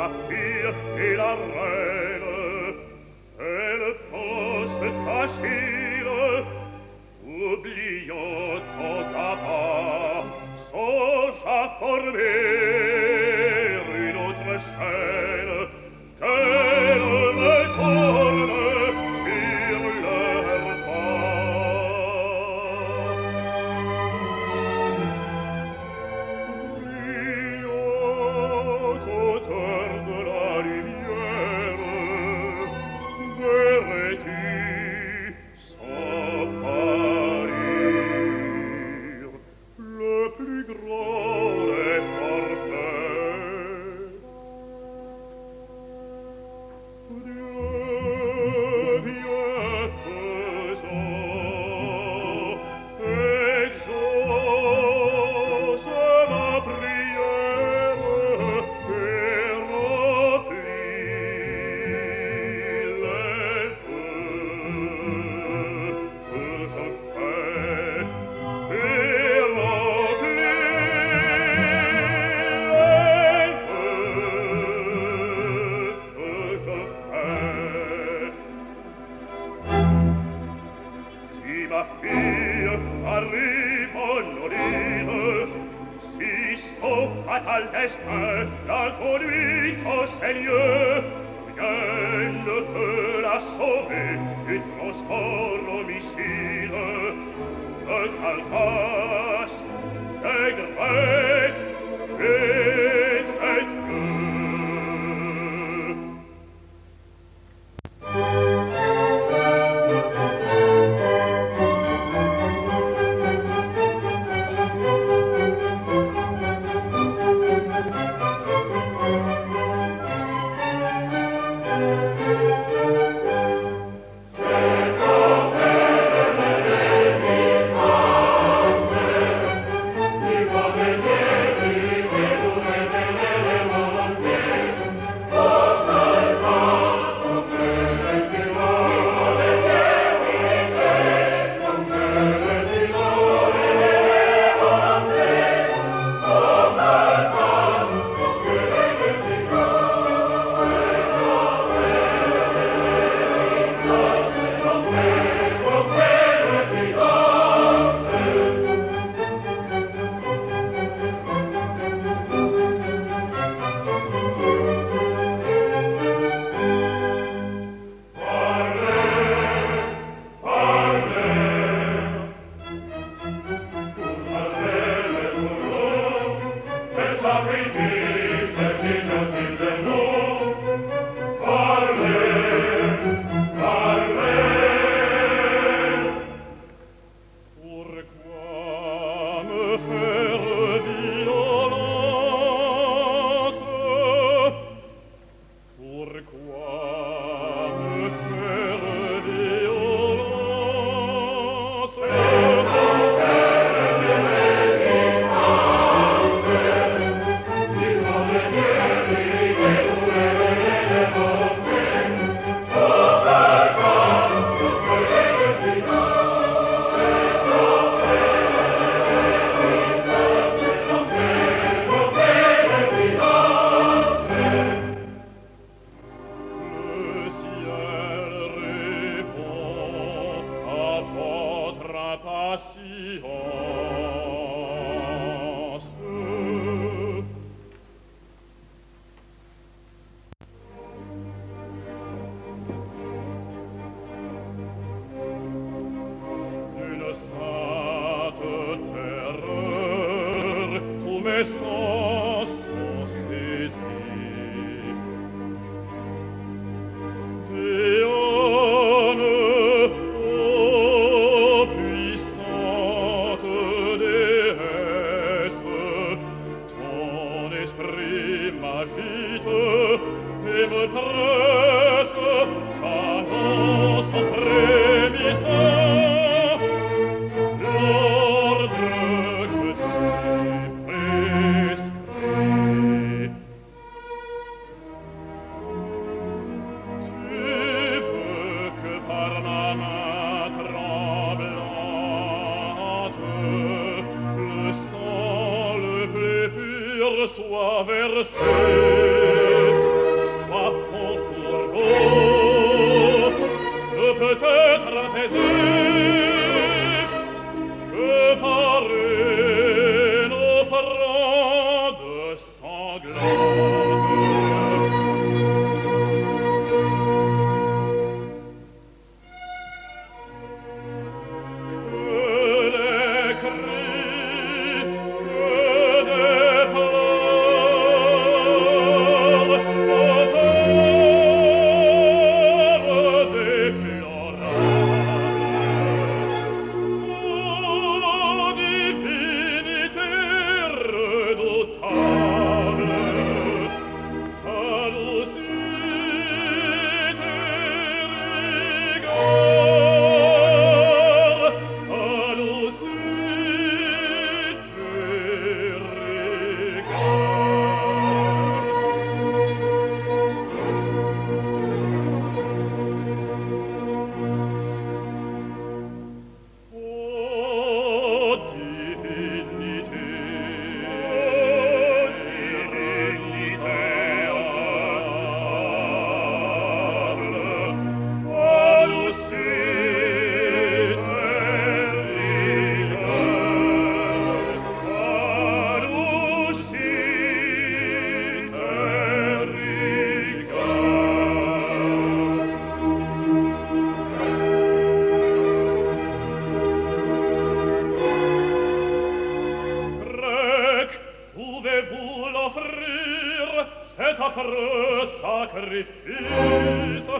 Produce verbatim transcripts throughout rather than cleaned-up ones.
la fille et la reine, elle pense qu'Achille, oubliant ton papa, songe à former une autre chaîne, qu'elle retourne sur leur pas. Brillante auteur de la lumière, verrais-tu sans parir le plus grand des parfaits? Dieu bienfaisant, exauce ma prière et remplis les vœux que je fais, et remplis les vœux que je fais. Si ma fille arrive honorine, si son fatal destin la conduit au Seigneur, rien ne peut la sauver du transport homicide de Calcas, des Grecs et des dieux. Soit versé peut-être un plaisir que par une offrande sanglante. Que les cris, que des pleurs, odeurs déplorables, ô divinité redoutable, adoucis tes regards, adoucis tes regards. Ô divinité, divinité adorable, adoucis Grec, pouvez-vous l'offrir, cet affreux sacrifice?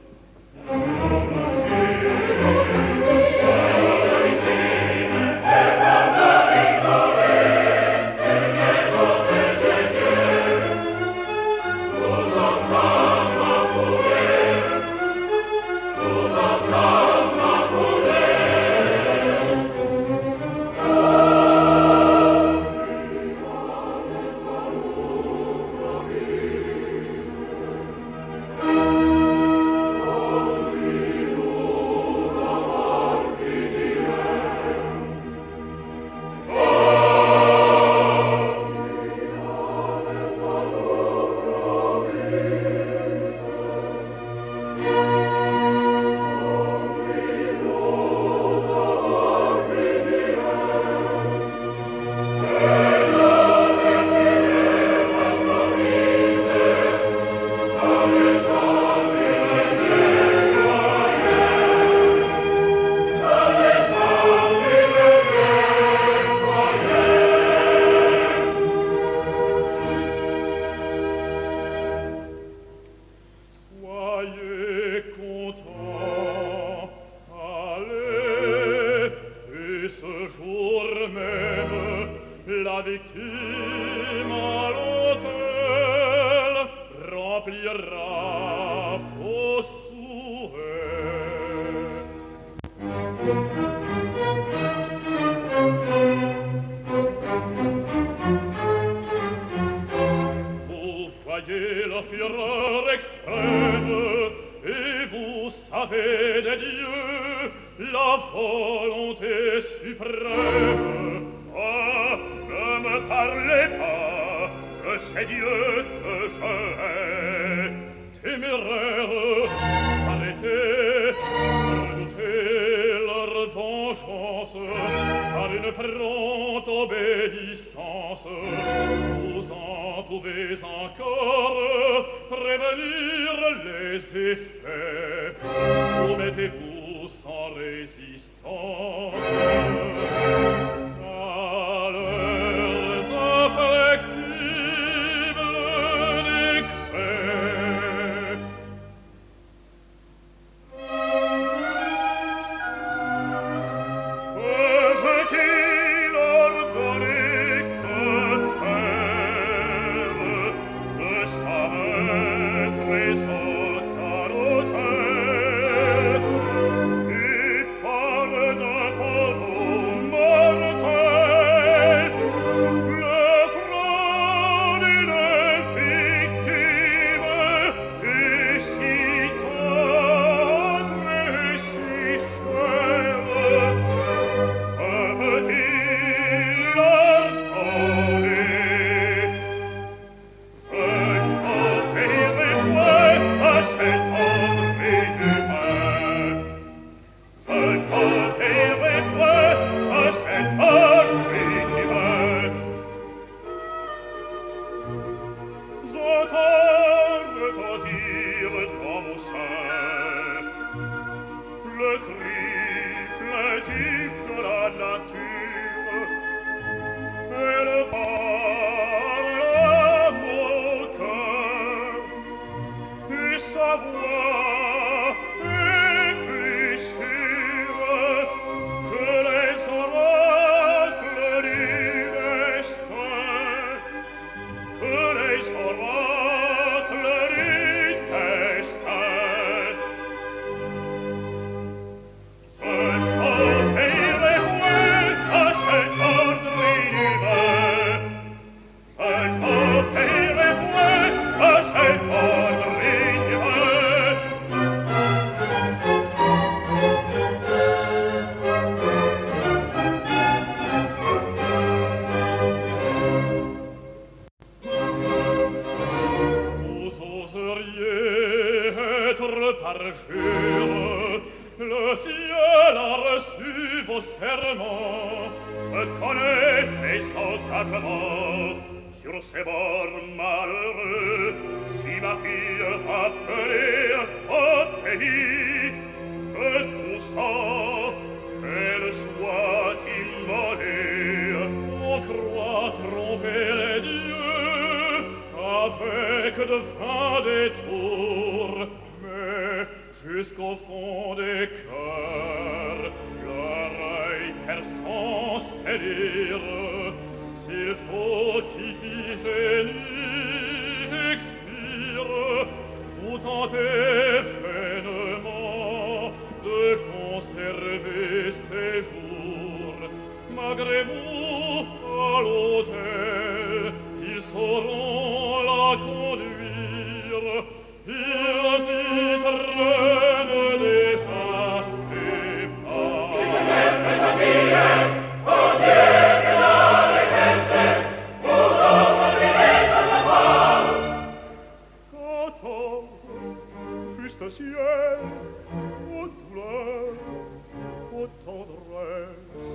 Soyez contents, allez, et ce jour même, la victime à l'autel remplira vos souhaits. Vous voyez la fureur extrême, et vous savez des dieux la volonté suprême. Ah, ne me parlez pas de ces dieux que je hais. Téméraire, arrêtez, redoutez leur vengeance par une prompte obéissance. Vous en pouvez encore prévenir les effets. Soumettez-vous sans résistance à leurs inflexibles décrets. Peuvent-ils ordonner que Thèbes de sa main présente à l'autel et par d'un pardon largement sur ces bords malheureux. Si ma fille appelée au pays, je consens qu'elle soit immolée. On croit tromper les dieux avec de vains détours, mais jusqu'au fond des cœurs, l'oreille perçant sait dire s'il faut qu'Iphigénie expire. Vous tentez vainement de conserver ses jours. Malgré vous, à l'autel, ils sauront la conduire. Ils y traînent déjà ses pas. Juste ciel, ô douleur, ô tendresse.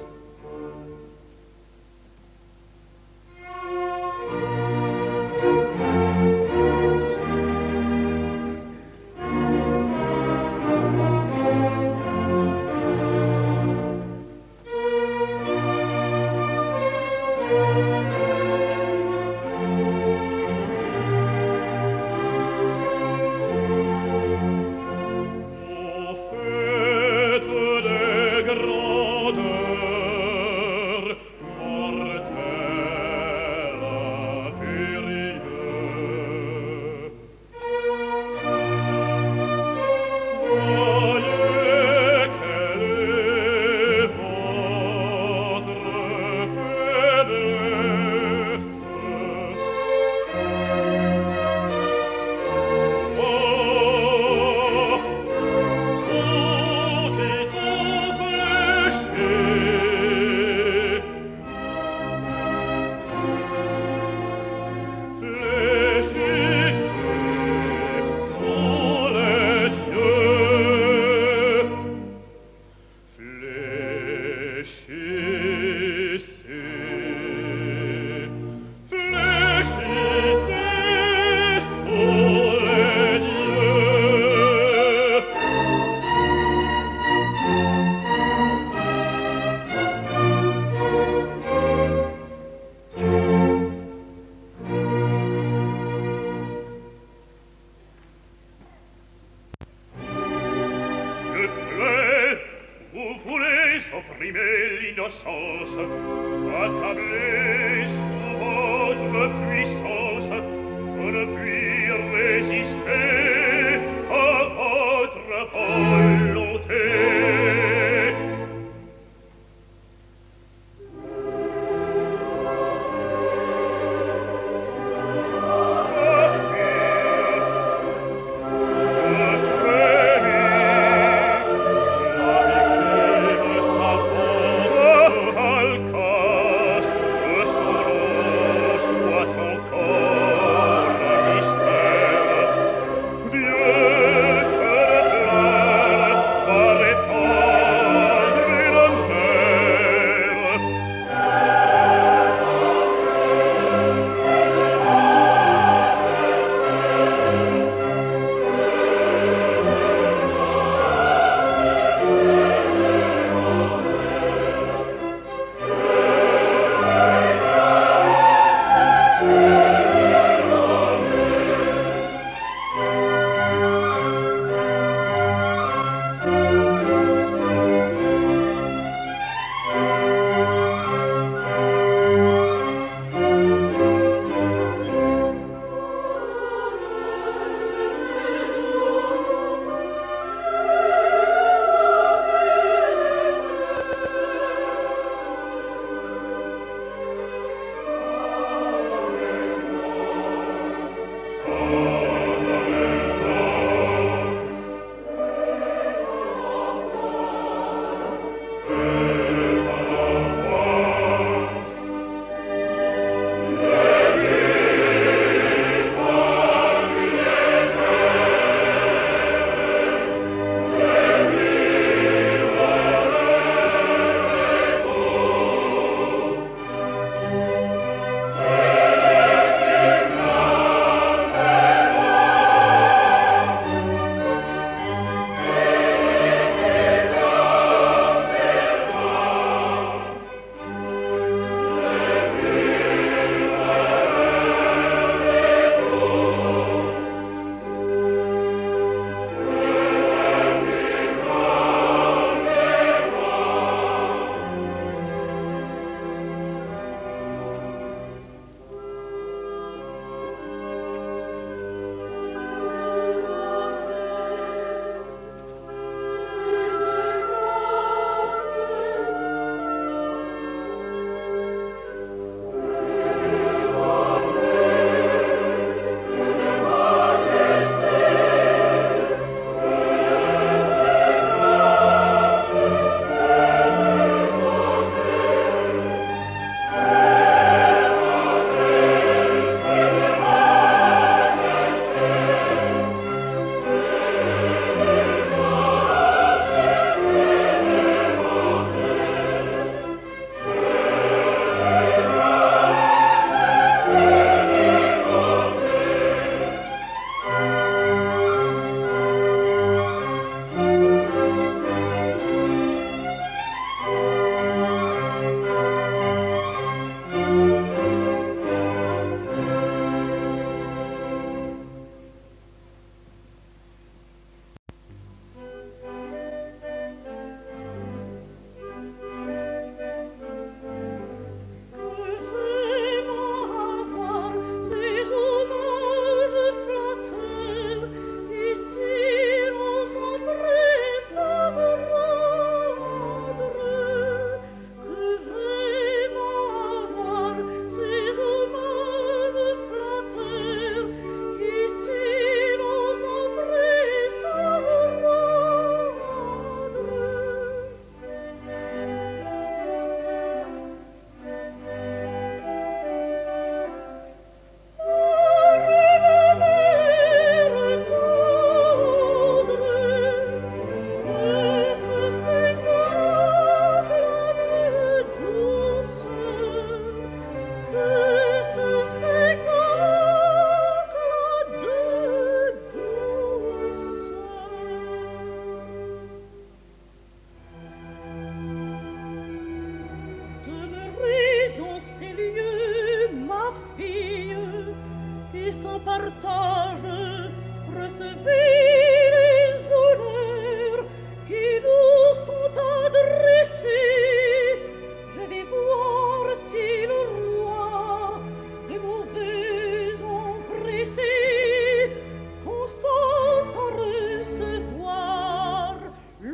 sans partage, recevez les honneurs qui nous sont adressés. Je vais voir si le roi de mauvais empressés consent à recevoir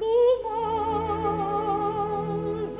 l'hommage.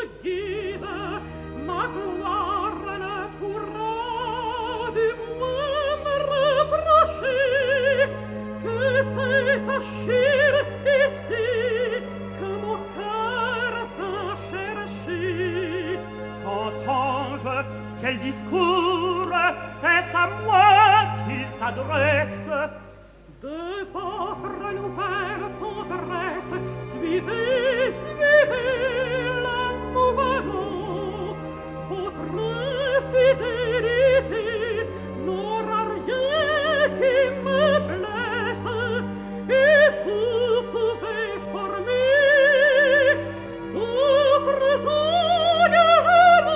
Quel discours est-ce à moi qu'il s'adresse? De votre nouvelle tendresse, suivez, suivez le mouvement. Votre fidélité n'aura rien qui me blesse, et vous pouvez former d'autres engagements.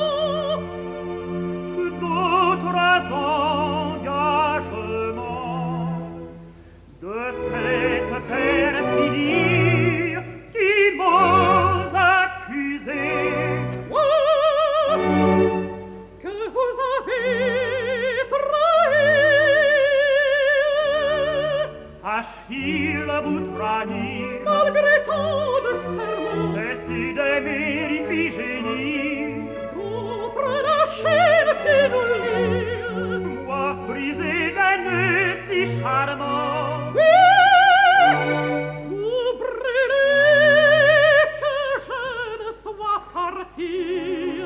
D'autres engagements de cette perfidie qui m'ose accuser. Moi, que vous avez trahi. Achille vous trahit, Malgré tant de serments, cessez d'aimer Iphigénie. rompre la chaîne qui nous lie. Moi, brisé d'un nœud si charmant, Vous brûlez que je ne sois partie.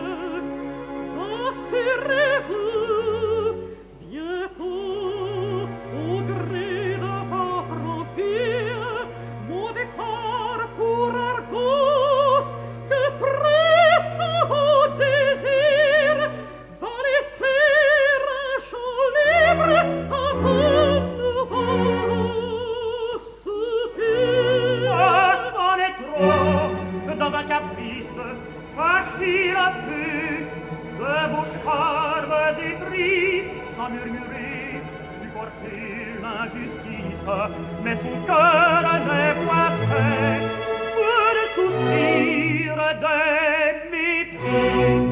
Rassurez-vous, bientôt, au gré de votre empire, mon départ pour Argos, que presse vos désirs, va laisser un champ libre à vos nouveaux soupirs. ah, c'en est trop, dans un caprice, Achille a pu de vos charmes épris, sans murmurer, supporter l'injustice, mais son cœur n'est point fait pour souffrir des mépris.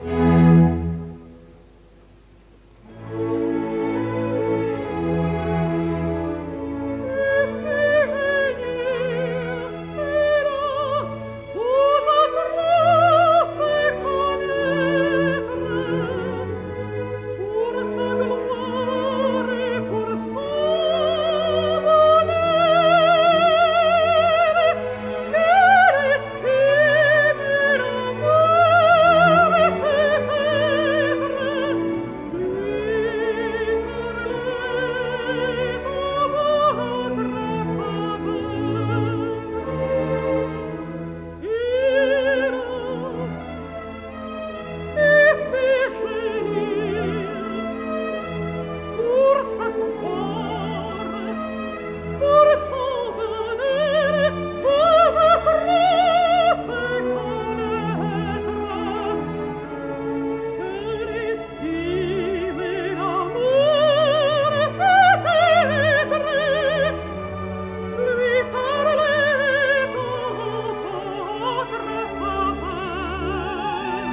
Hélas, vous a trop fait connaître. Pour sa gloire et pour son bonheur, quelle estime et l'amour peut-être lui parler dans votre faveur. Pour sa gloire, pour son bonheur, vous a trop fait connaître. Que l'estime et l'amour peut-être lui parler dans votre faveur.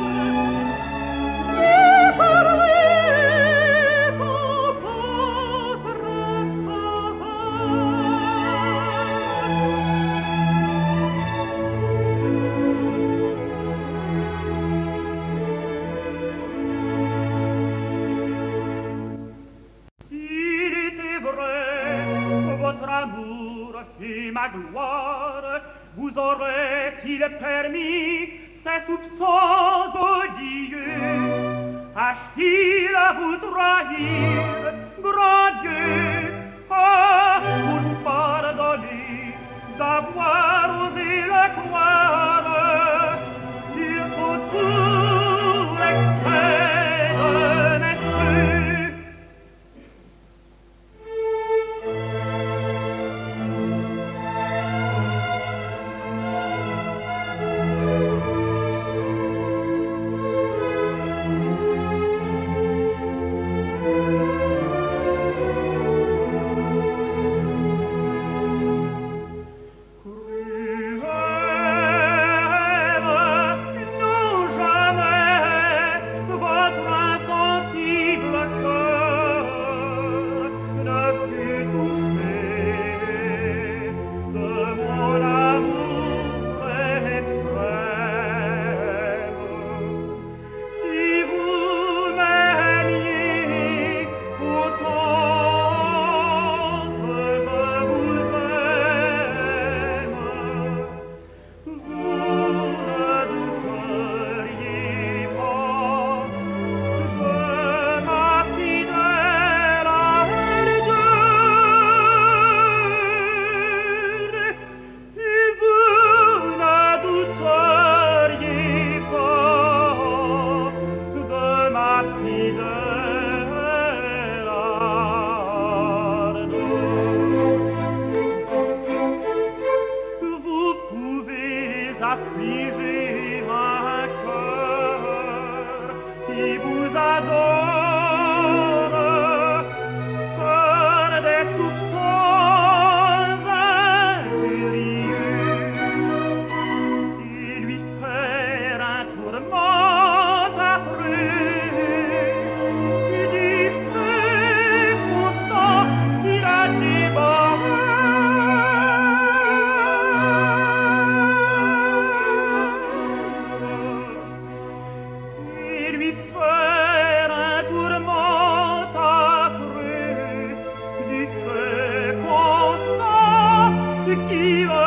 Lui parler dans votre faveur. S'il était vrai, votre amour et ma gloire vous auraient-ils permis ces soupçons odieux? Achille vous trahir, grand Dieu, ah, pour vous pardonner d'avoir osé le croire. Il faut tout l'excès de mes crues. affligez un cœur qui vous adore, peur des soupçons injurieux, et lui faire un tourment affreux, du feu constant s'il a dévoré. Et lui faire un tourment affreux, du feu constant qui me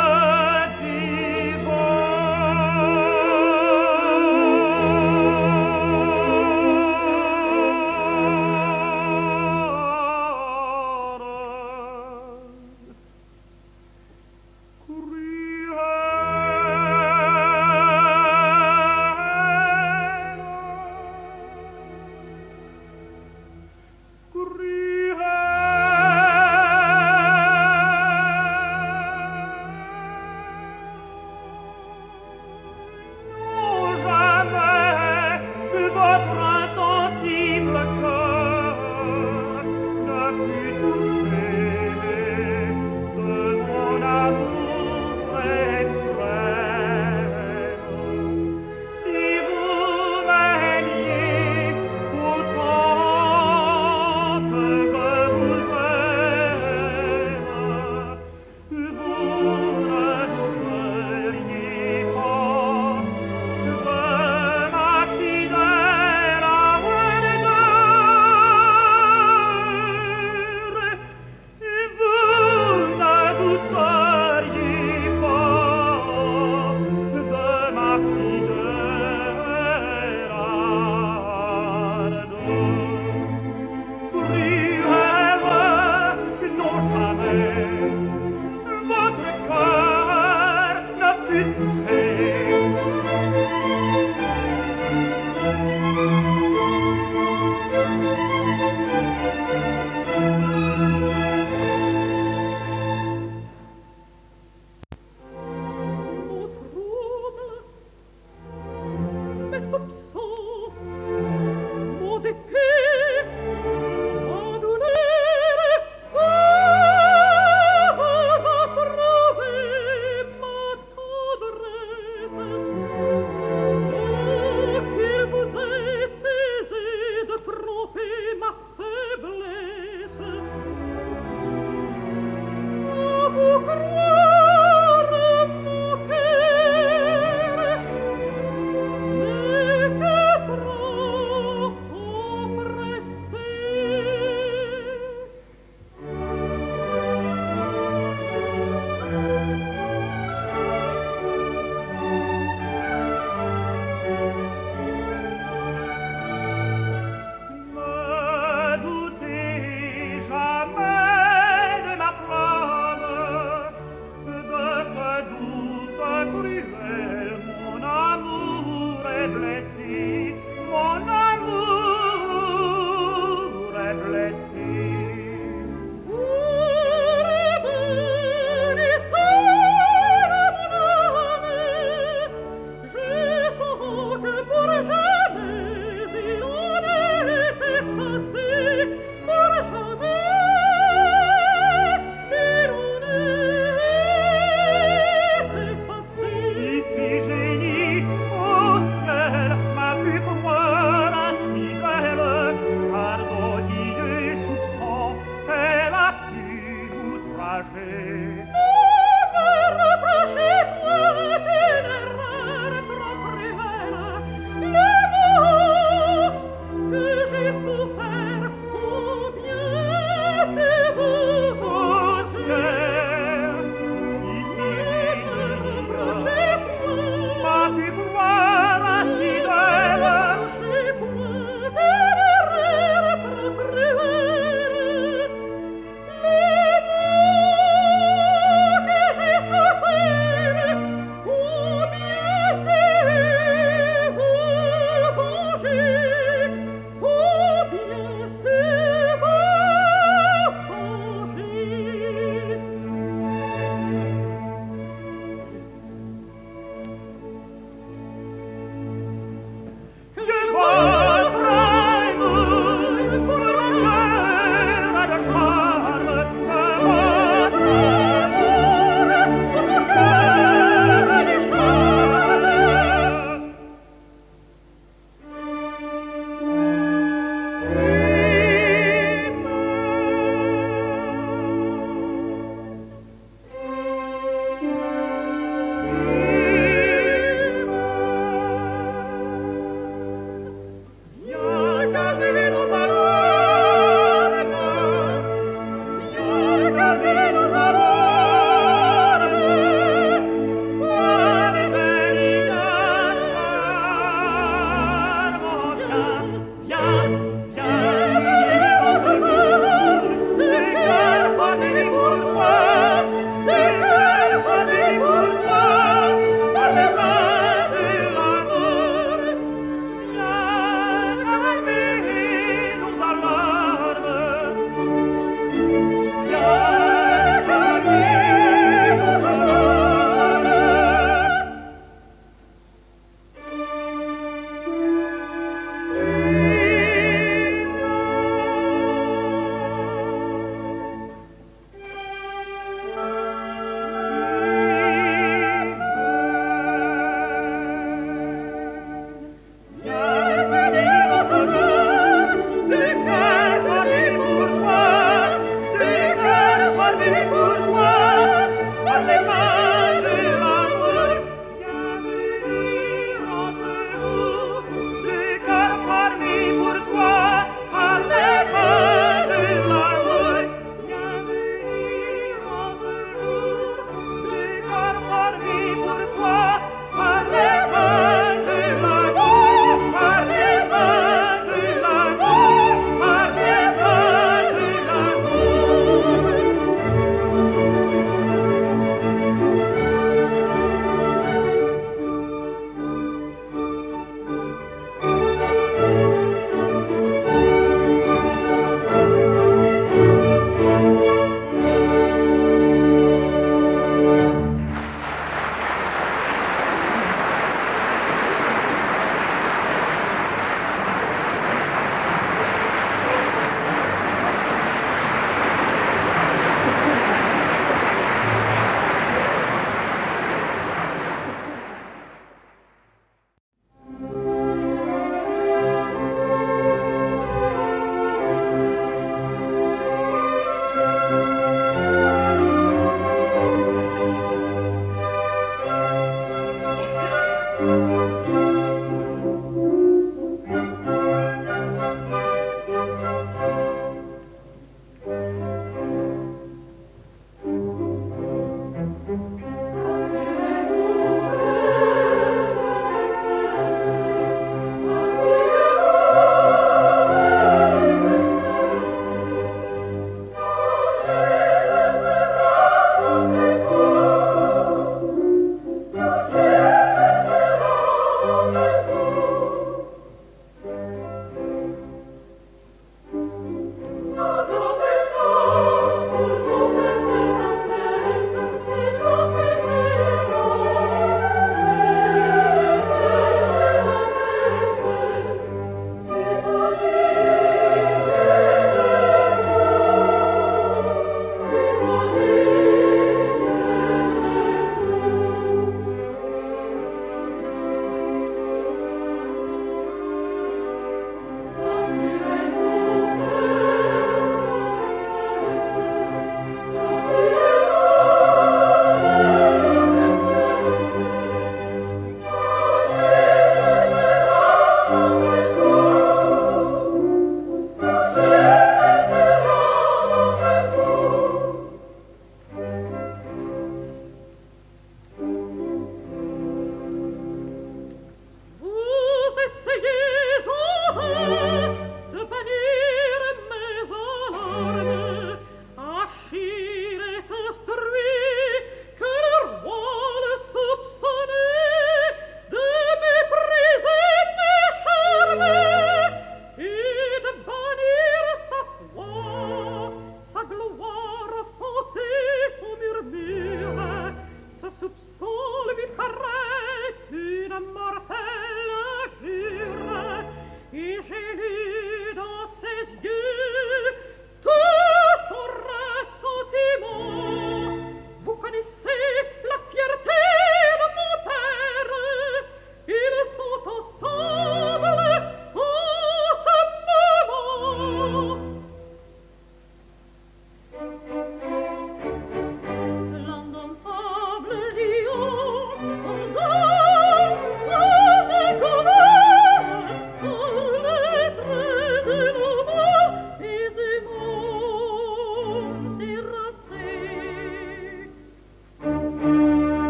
Oh,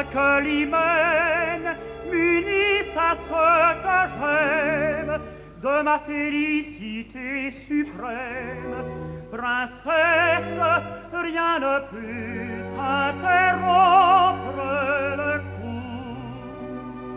que l'hymen m'unisse à ce que j'aime de ma félicité suprême. Princesse, rien ne peut interrompre le coup.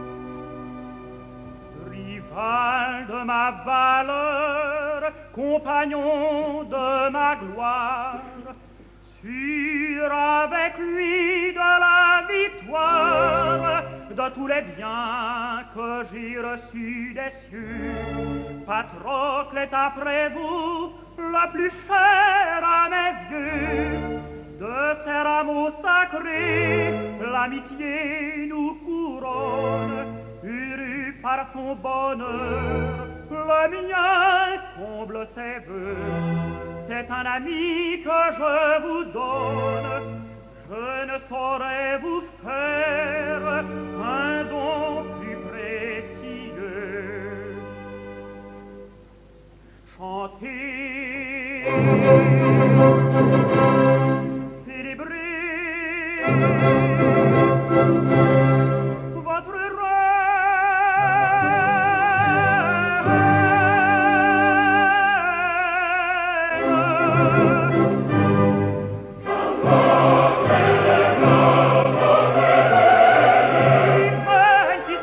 Rival de ma valeur, compagnon de ma gloire, sûr avec lui de la victoire, de tous les biens que j'ai reçus des cieux. Patrocle est après vous la plus chère à mes yeux. De ces rameaux sacrés, l'amitié nous couronne, uru par son bonheur, le mien comble ses vœux. C'est un ami que je vous donne, je ne saurais vous faire un don plus précieux. Chantez, célébrez votre qui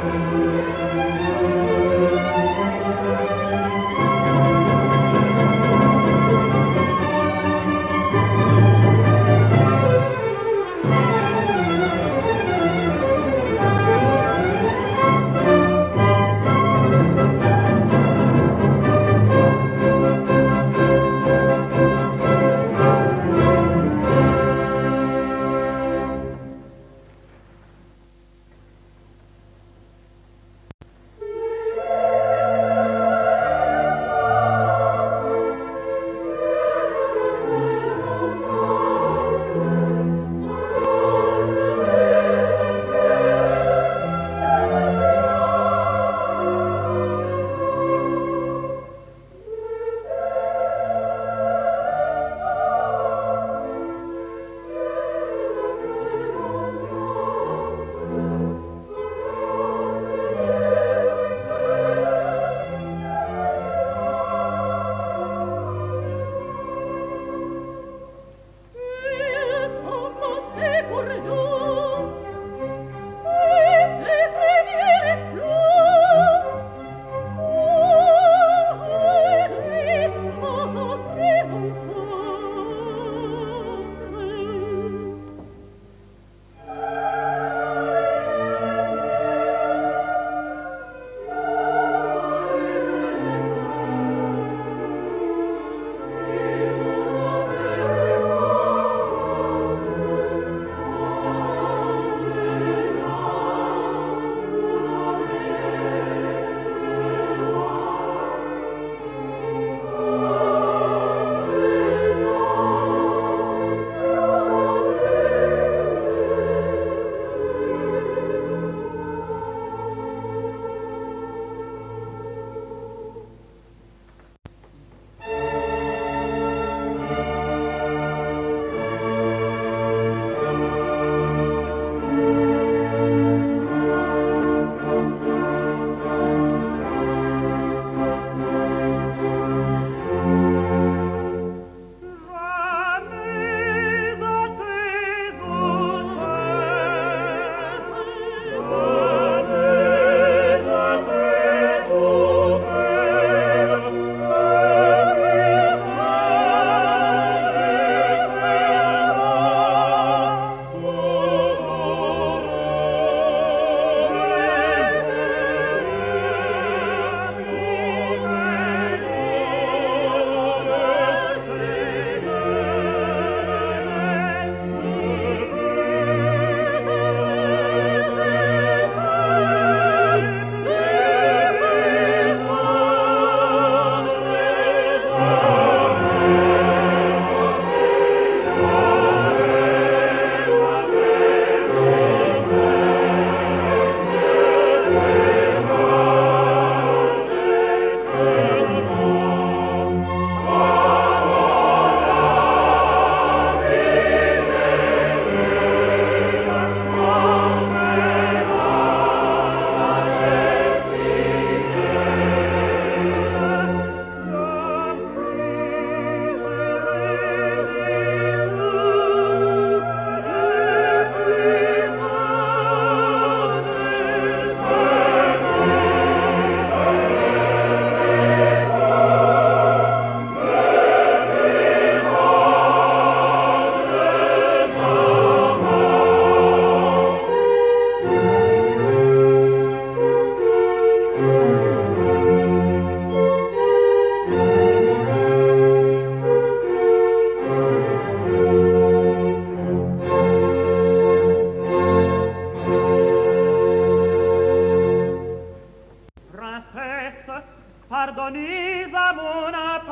pardonnez à mon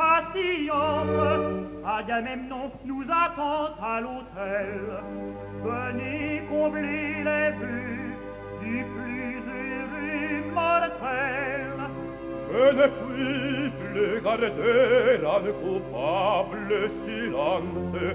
impatience, Agamemnon nous attend à l'hôtel. Venez combler les vues du plus heureux mortel. Je ne puis plus garder un coupable silence.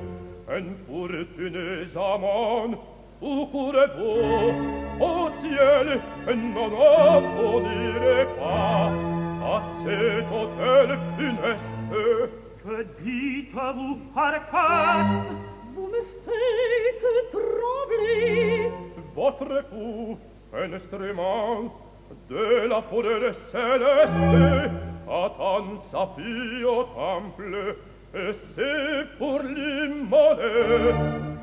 Infortuneux amant, où courez-vous au ciel? Non applaudirez pas à cet hôtel funeste. Que dites-vous, Arcas? Vous me faites trembler. Votre époux, un instrument, de la poudre céleste, attend sa fille au temple, et c'est pour l'immoler.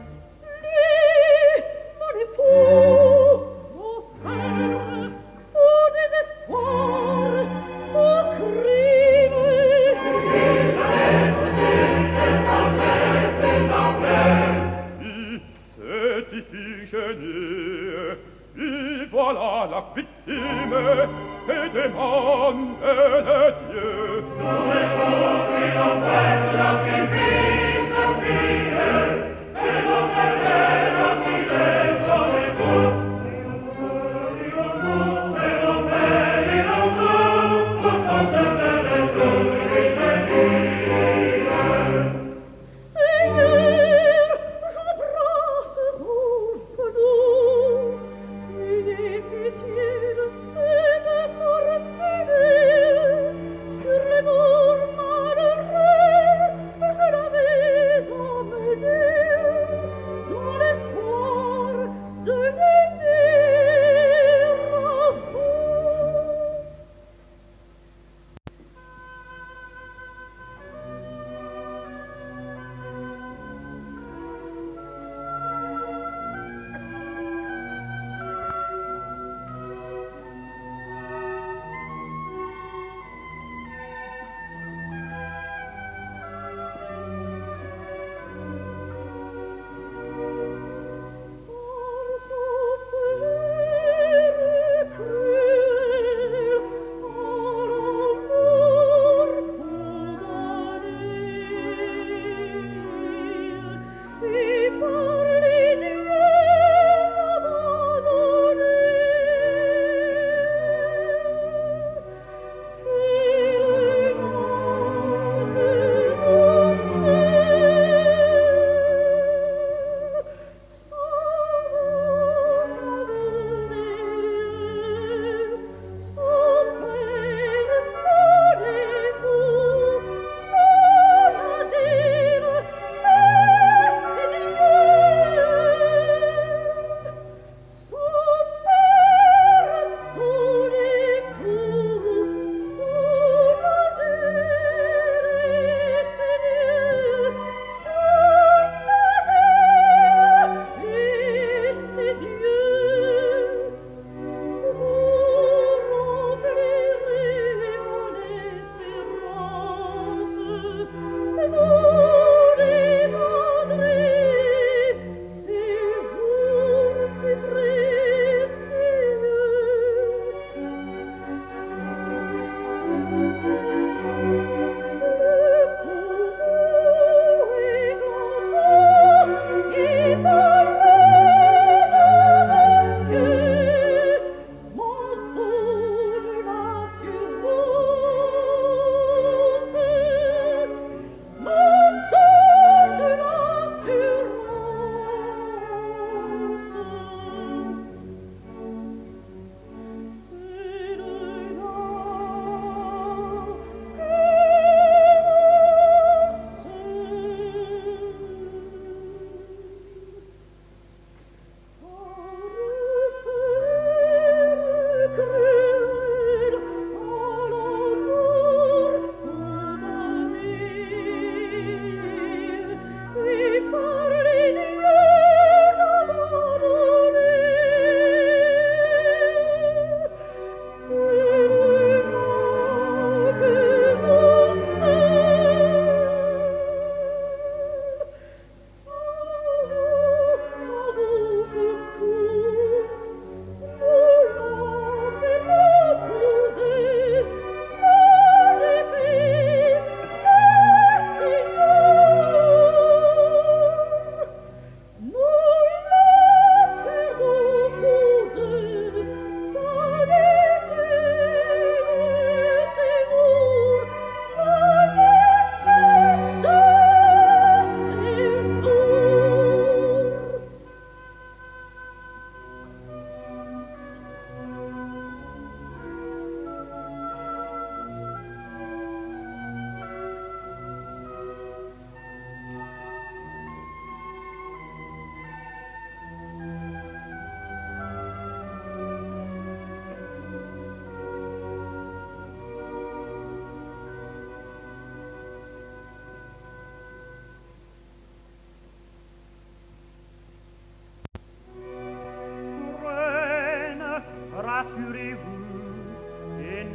Lui, mon époux, mon frère, au désespoir, au crime. Cette Iphigénie, y voilà la victime que demande les dieux. Nous laissons qu'il emmène la fille, sa fille, et l'on est la silence dans les mots. Et l'on fait, et l'on fait, et l'on fait, pourtant se fait les jours d'Iphigénie. Seigneur, j'embrasse vos genoux, ayez pitié de cette fortunée. Sur les bords malheureux, je l'avais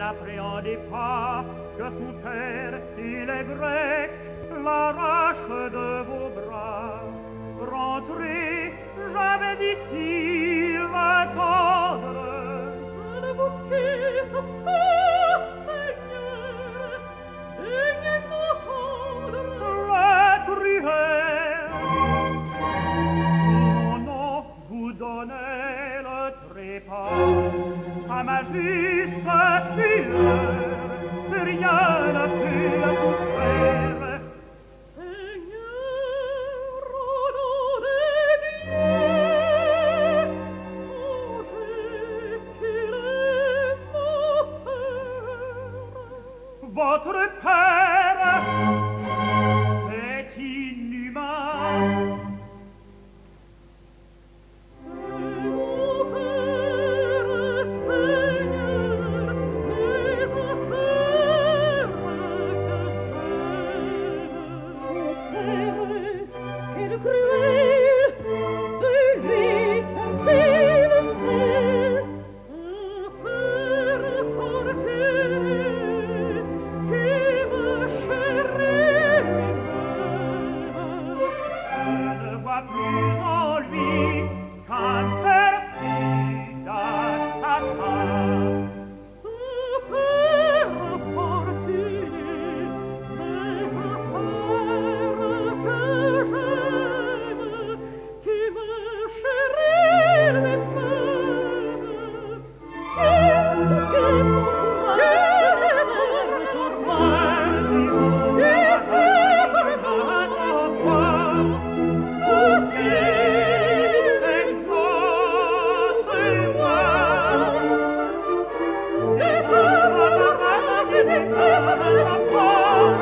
n'appréhendez pas que son père, il est grec, l'arrache de vos bras. Rentrez, j'avais d'ici l'attendre. Je ne vous quitte pas, Seigneur, daignez m'entendre. La cruelle, mon nom vous donnait le trépas. À ma juste fureur, rien n'a pu le soustraire. Seigneur, au nom de Dieu, songez qu'il est mon père. Votre père, c'est inhumain. C'est mon père, Seigneur, mes affaires que j'aime. Son père est le cruel, de lui personne ne sait. Un père fortier qui me chérit Je ne vois plus en lui qu'un perfide assassin. un père fortier, mes affaires que j'aime, qui me chérit mes frères. S'il se tient pour moi, pour moi, il sait par moi, au ciel exauce-moi. Et par la rage des serpents,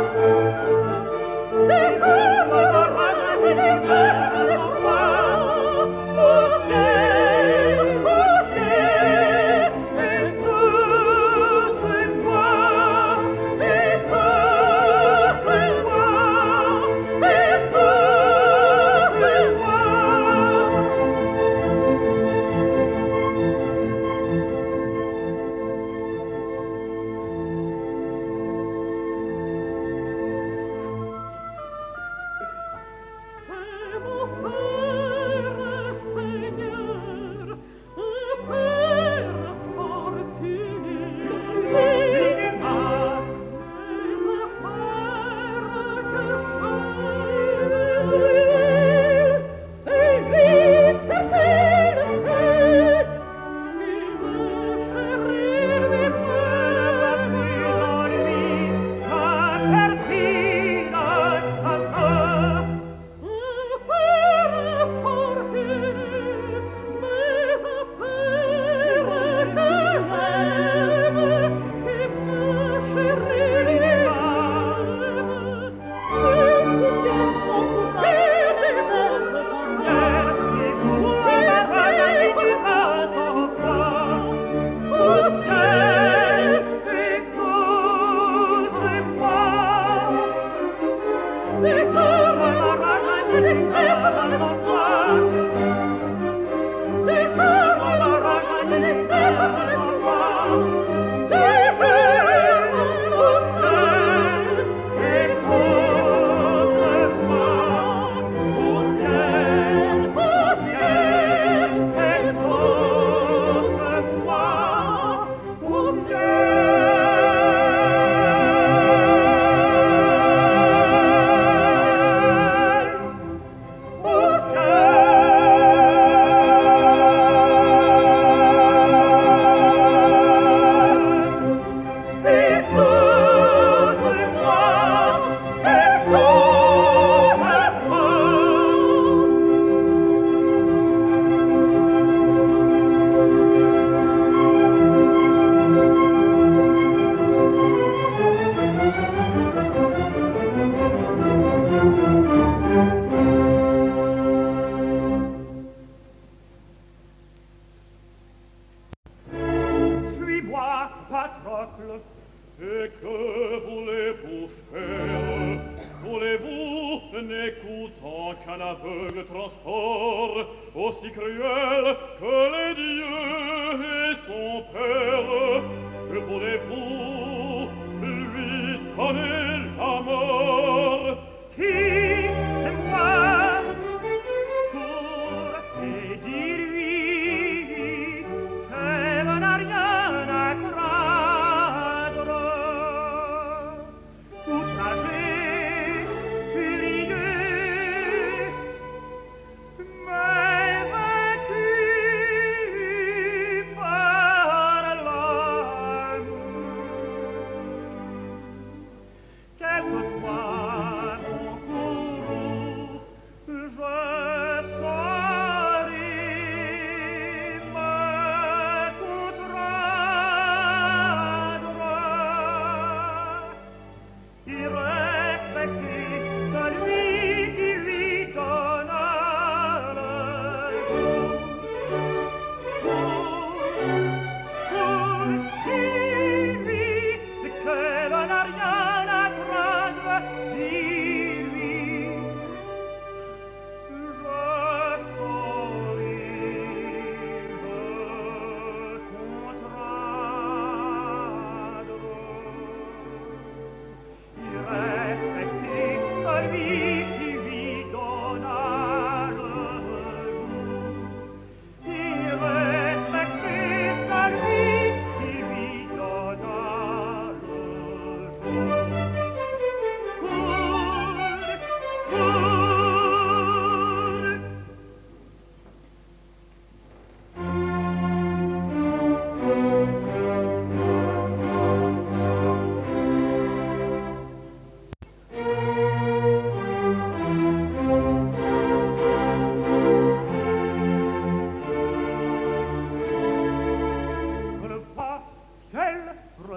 et par la rage des serpents, au ciel, au ciel, exauce-moi, Et que voulez-vous faire? Voulez-vous, n'écoutant qu'un aveugle transport, aussi cruel que les dieux et son père? Que voulez-vous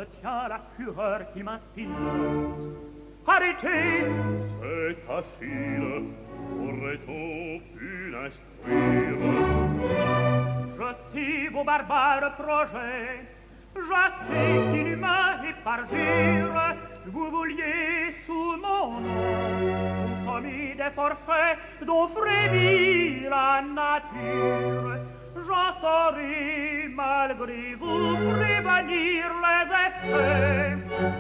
retiens la fureur qui m'inspire. Arrêtez! C'est Achille, aurait-on pu l'instruire? Je sais vos barbares projets, je sais qu'inhumain et parjure, vous vouliez sous mon nom consommer des forfaits dont frémit la nature. J'en saurai malgré vous prévenir les effets.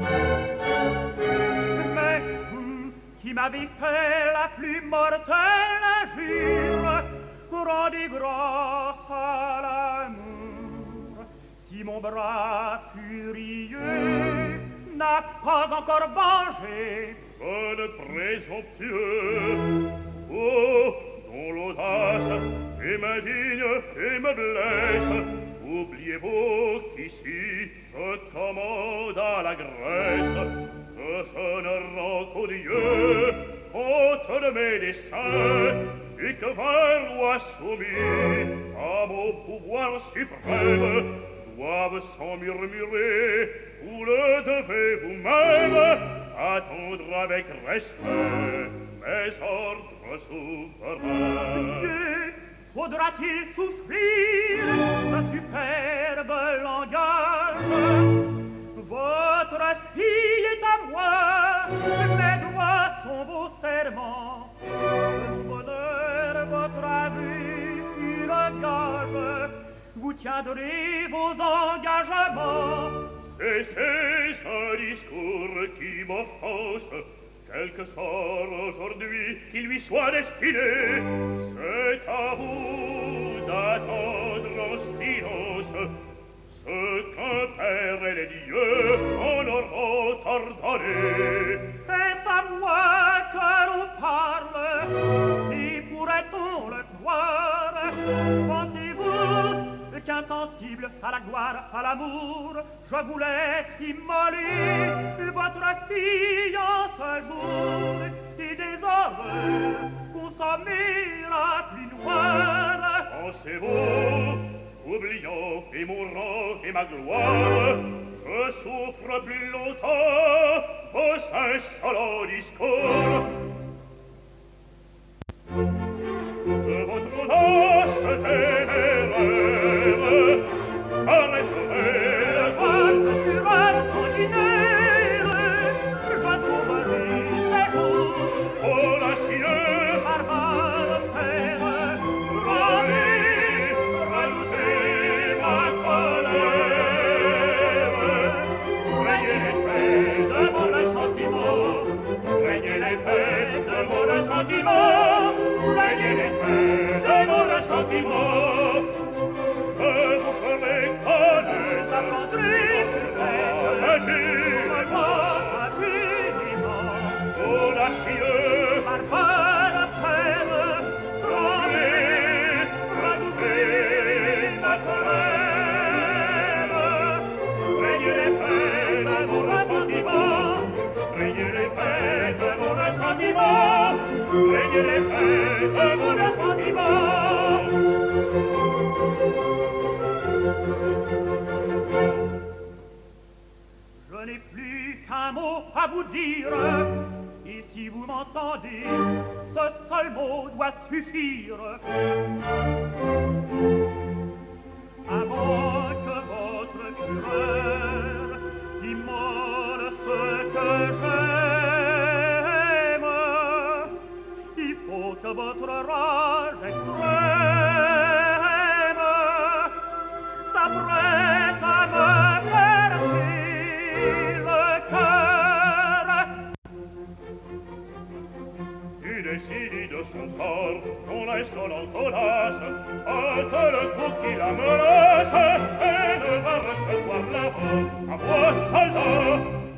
Mais vous qui m'avez fait la plus mortelle injure, rendez grâce à l'amour. Si mon bras furieux n'a pas encore vengé, bonne présomptueux, oh, dont l'audace et m'indigne et me blesse, oubliez-vous qu'ici je commande à la Grèce, que je ne rends qu'au Dieu compte de mes desseins, et que vingt rois soumis à mon pouvoir suprême doivent sans murmurer, vous le devez vous-même, attendre avec respect mes ordres souverains. Dieu, faudra-t-il souffrir ce superbe langage? Votre fille est à moi, mes doigts sont vos serments. Votre bonheur, votre avis, le gage, vous tiendrez vos engagements. Cessez ce discours qui m'offense, quelque sort aujourd'hui qui lui soit destiné, c'est à vous d'attendre en silence ce qu'un père et les dieux en auront ordonné. Est-ce à moi que l'on parle, et pourrait-on le croire? Pensez-vous qu'insensible à la gloire, à l'amour, je vous laisse immoler votre fille en ce jour, et des horreurs consommer la plus noire? Pensez-vous, oubliant et mourant et ma gloire, je souffre plus longtemps vos insolents discours? De votre audace téméraire, arrêterez votre fureur sanguinaire, je sauverai ces jours. audacieux, Barbare père, prenez, redoutez ma colère. Craignez l'effet de mon ressentiment, craignez l'effet de mon ressentiment, craignez l'effet de mon ressentiment. Je vous ferai connaître ça prendrait Infiniment, pas infiniment. audacieux, Barbare père, prenez, redoutez ma colère. Craignez l'effet de mon ressentiment, craignez l'effet de mon ressentiment, craignez l'effet de mon ressentiment. je n'ai plus qu'un mot à vous dire, et si vous m'entendez, ce seul mot doit suffire. Avant que votre fureur immole ce que j'aime, il faut que votre rage extrême s'apprête à me percer le cœur. Tu décides de son sort, ton insolente audace, hâte le coup qui la menace, et ne va recevoir là-bas à voix soldat.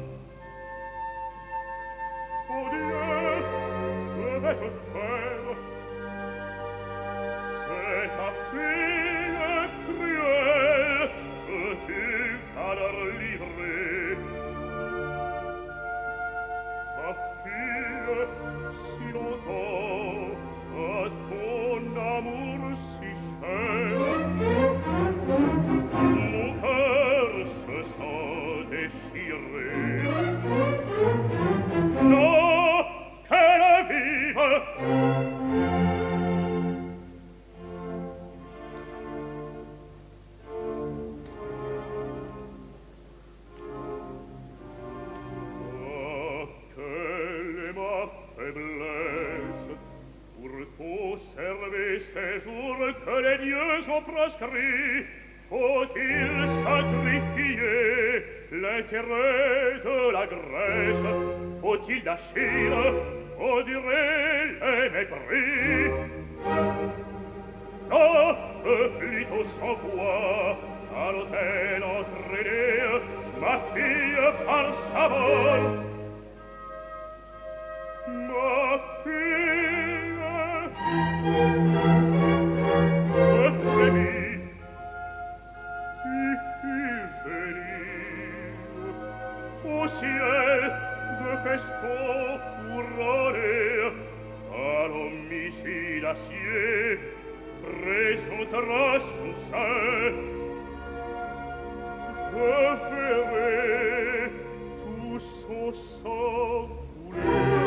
Oh Dieu, que vais-je faire? C'est ta fille cruelle que tu vas leur livrer. Ta fille, si longtemps, à ton amour si cher, mon cœur se sent déchirée. Non, qu'elle vive! Ces jours que les dieux ont proscrits, faut-il sacrifier l'intérêt de la Grèce? Faut-il la Chine endurer les mépris? Non, plutôt s'envoie à l'hôtel entraîner ma fille par sa mort. Ma fille au ciel de festons couronnés, à l'homicide acier présentera son sein. Je verrai tout son sang couler.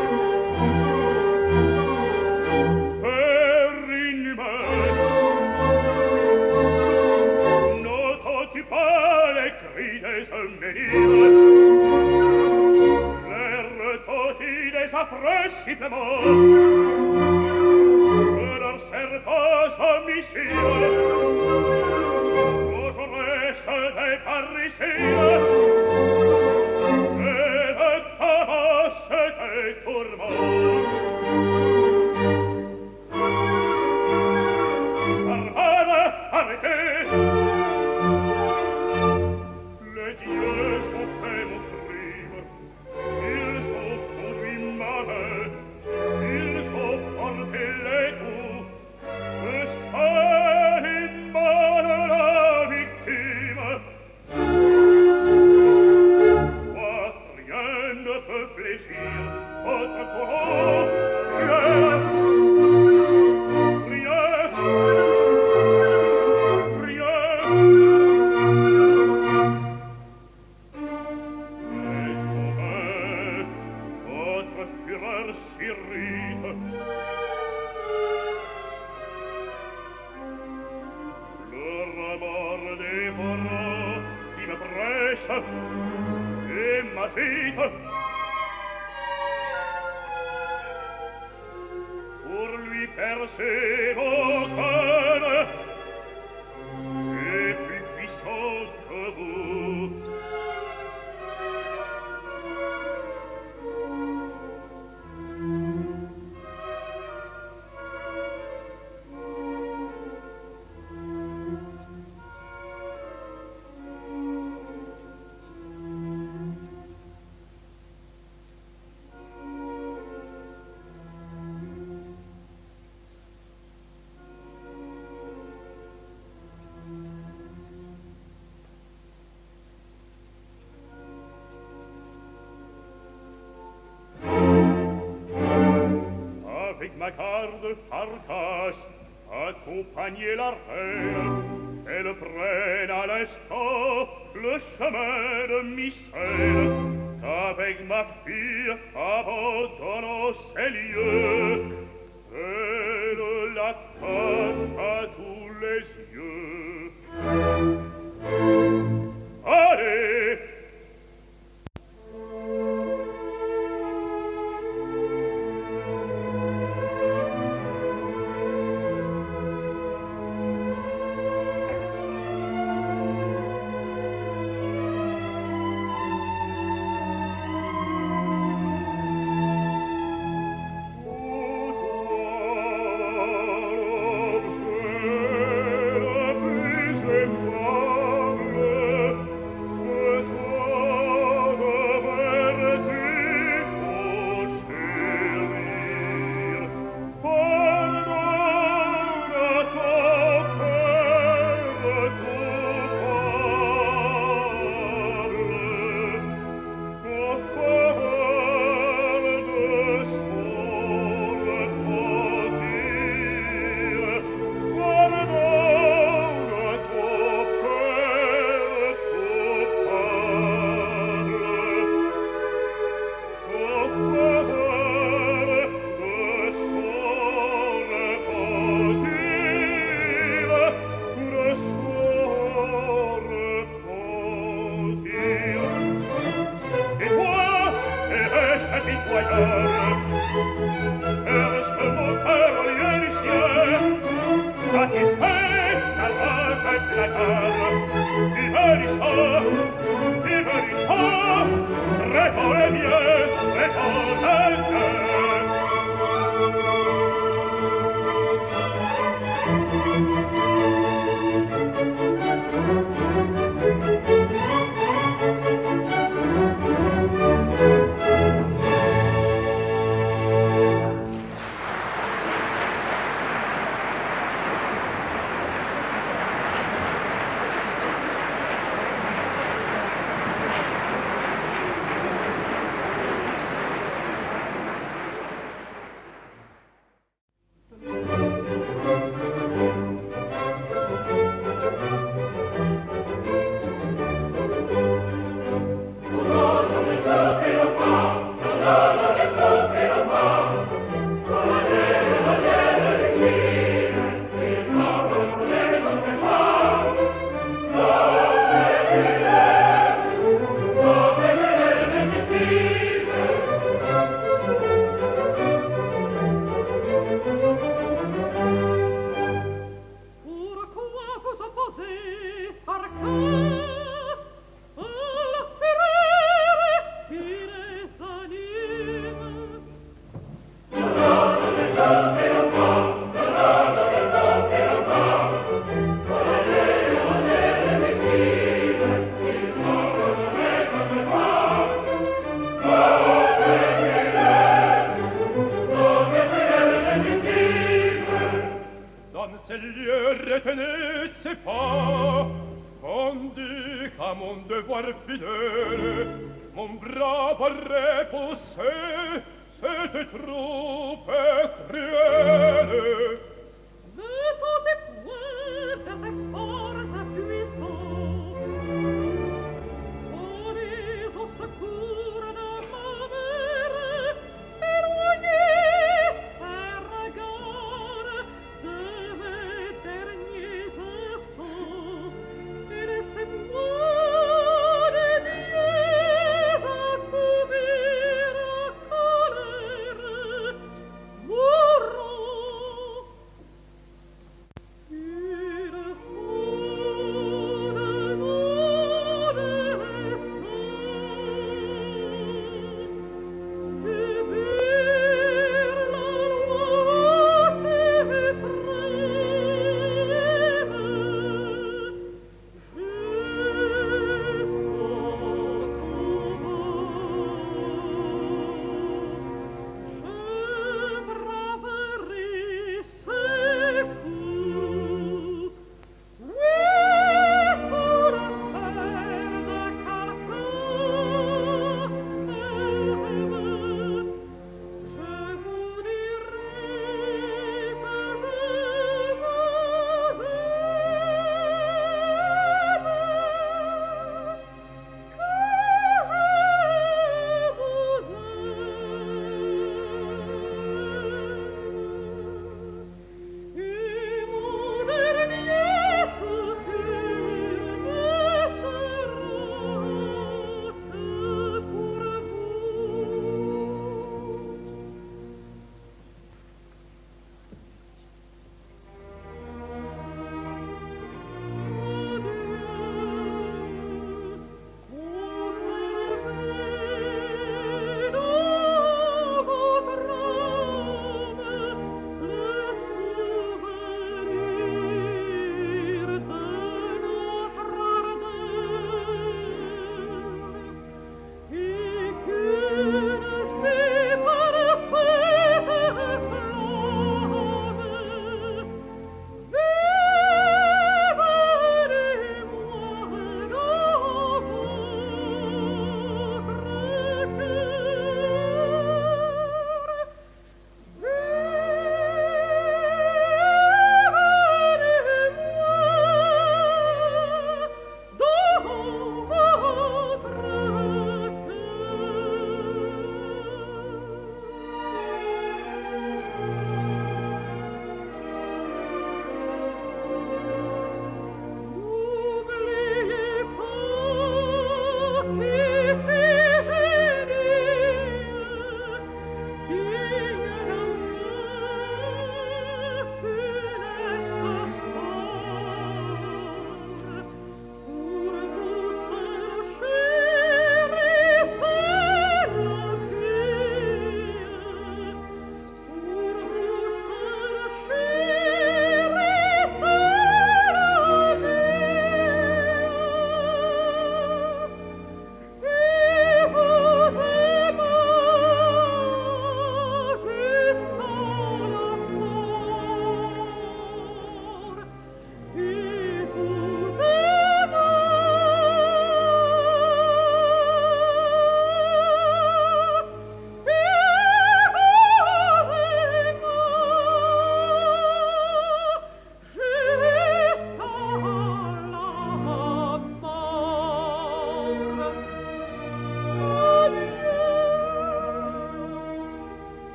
Père inhumain, n'entends-tu pas les cris des menhirs? Des affreux sifflements de leurs cerveaux homicides, Jaurès des parricides et le tabasse des tourments. Barbares, arrêtez! Les dieux ont fait mon crime, ils ont ils ont porté les coups, le seul et mal la victime. Moi, rien ne peut plaisir votre courant, rien, rien, rien. Mais en vain, votre fureur s'irrite. Le remords dévorant qui me presse et m'agite. Pour lui percer mon cœur est plus puissant que vous. Avec ma garde Arcas, accompagnez la reine, elle prenne à l'instant le chemin de Mycène, qu'avec ma fille abandonnant ces lieux, elle la cache à tous les yeux. Allez! Oh, voyeur. Vers ce beau cœur au lieu du ciel, satisfait la rage éclatable, divertissant, divertissant, répond le bien, répond le cœur.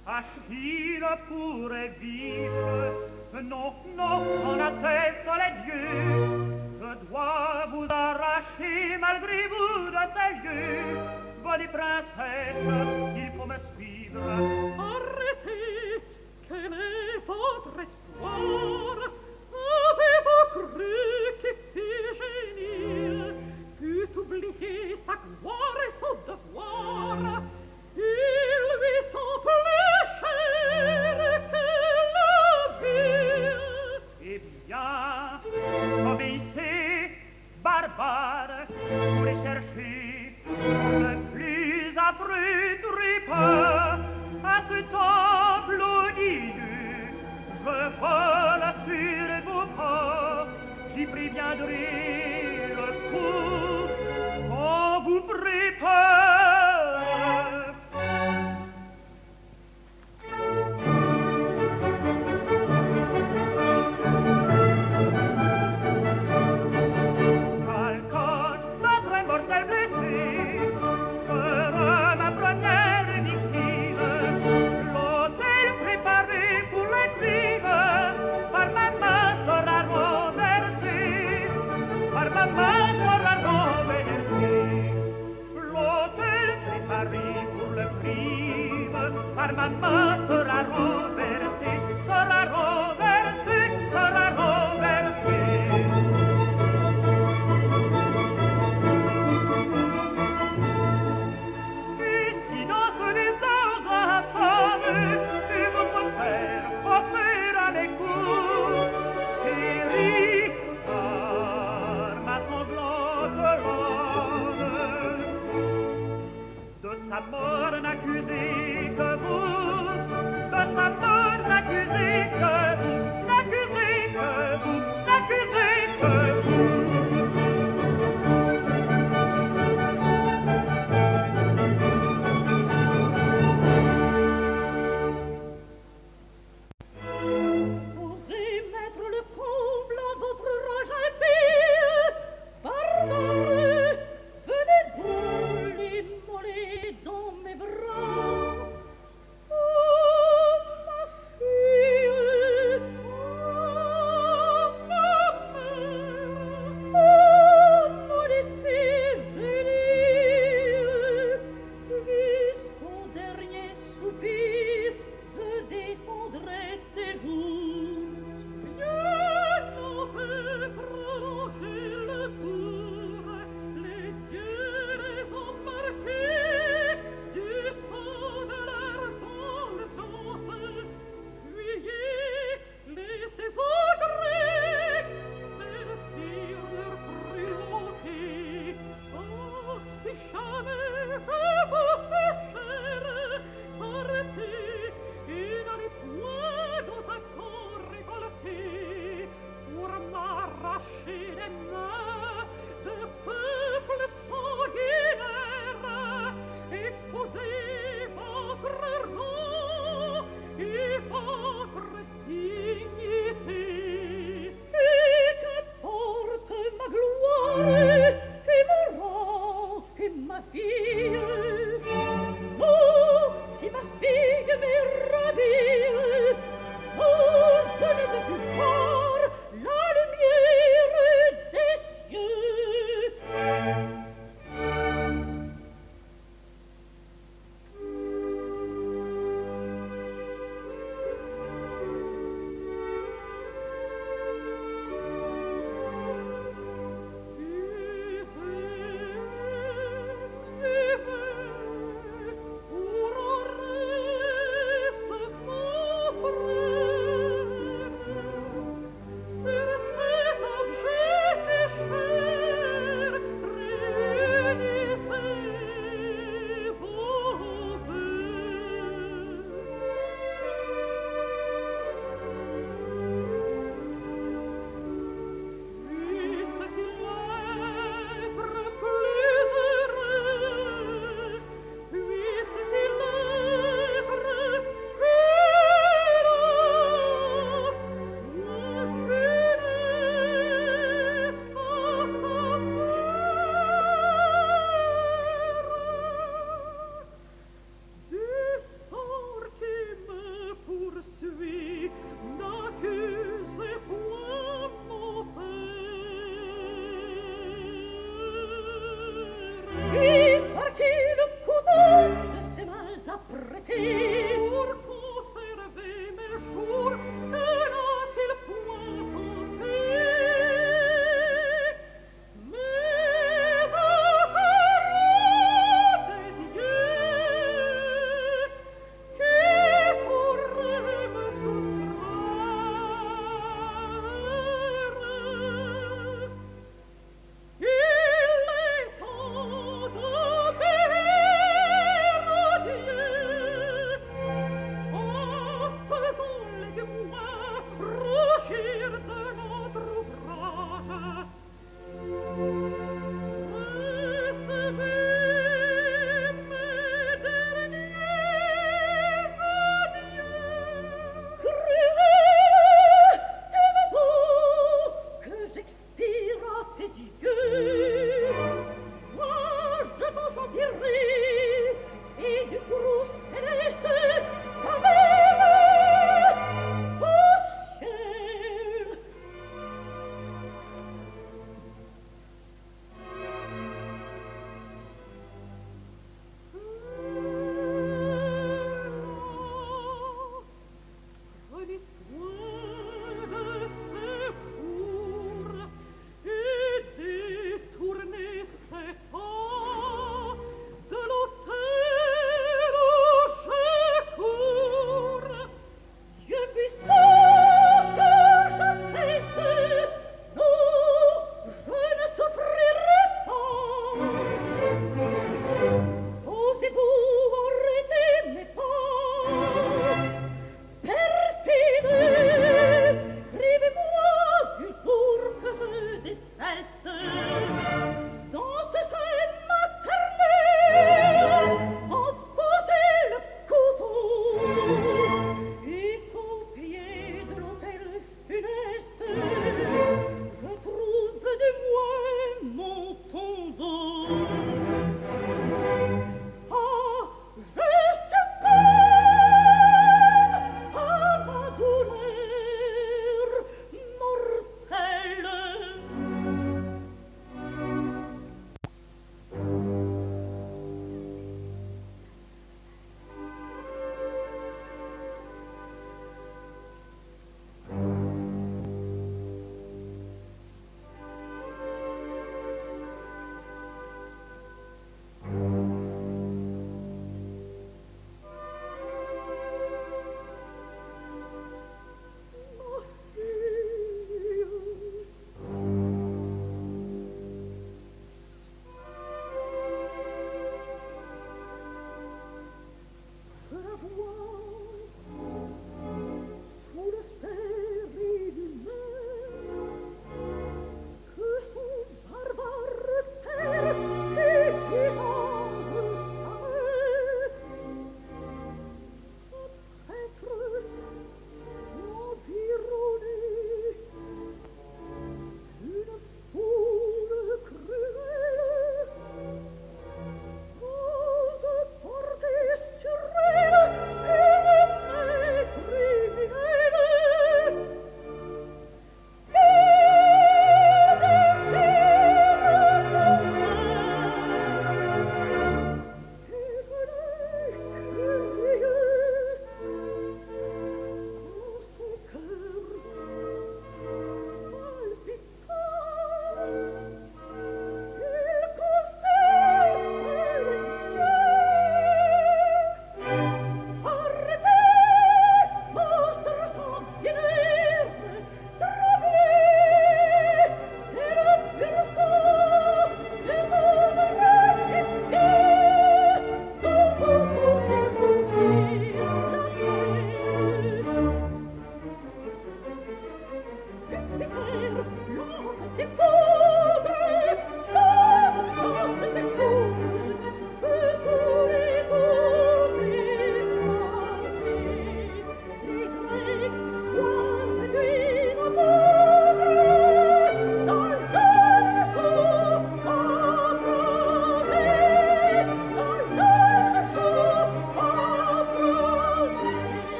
Achille pourrait vivre. Non, non, en atteste les dieux. Je dois vous arracher malgré vous de ces yeux. Bonne princesse, il faut me suivre. Arrêtez, quelle est votre histoire? Avez-vous cru qu'Iphigénie pût oublier sa gloire et son devoir? Ils lui sont plus chers que la vie. Eh bien, obéissez, barbares, pour les chercher le plus affreux tripes. À ce temps